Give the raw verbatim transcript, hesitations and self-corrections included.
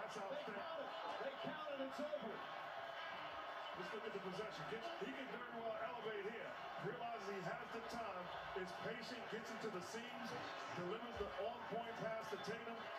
That's outstanding. They count it. They count it. It's over. Just look at the possession. Gets, he can very well elevate here. Realizes he has the time, is patient, gets into the seams, delivers the on-point pass to Tatum.